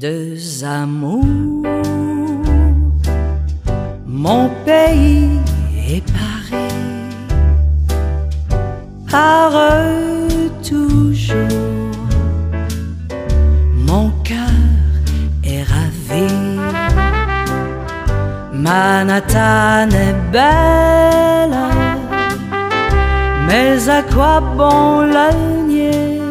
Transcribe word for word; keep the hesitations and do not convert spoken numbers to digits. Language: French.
deux amours. Mon pays est Paris, heureux toujours. Mon cœur est ravi. Manhattan est belle, mais à quoi bon le nier?